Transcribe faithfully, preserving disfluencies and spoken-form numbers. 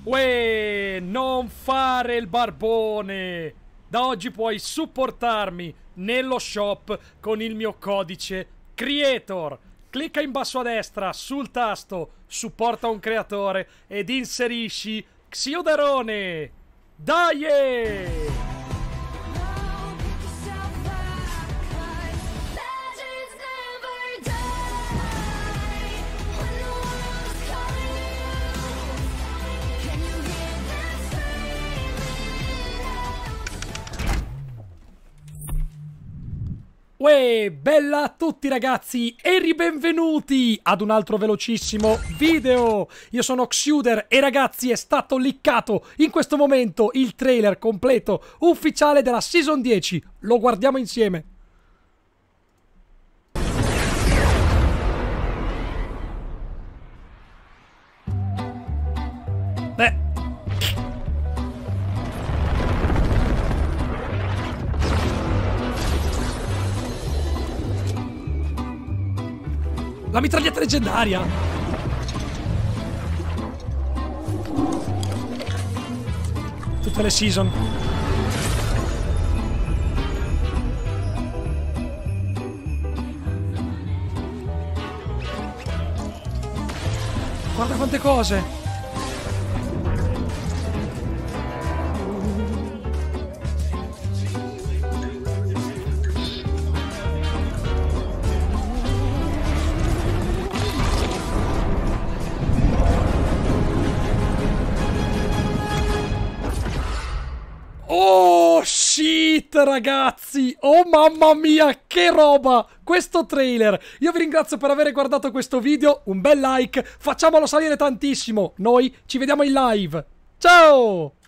Uè, non fare il barbone! Da oggi puoi supportarmi nello shop con il mio codice Creator. Clicca in basso a destra sul tasto supporta un creatore ed inserisci Xiodarone. Dai! Uè, bella a tutti ragazzi e ribenvenuti ad un altro velocissimo video. Io sono Xuder e ragazzi è stato liccato in questo momento il trailer completo ufficiale della Season dieci. Lo guardiamo insieme. Beh. La mitraglietta leggendaria! Tutte le season. Guarda quante cose! Oh shit ragazzi, oh mamma mia che roba questo trailer. Io vi ringrazio per aver guardato questo video, un bel like, facciamolo salire tantissimo. Noi ci vediamo in live, ciao.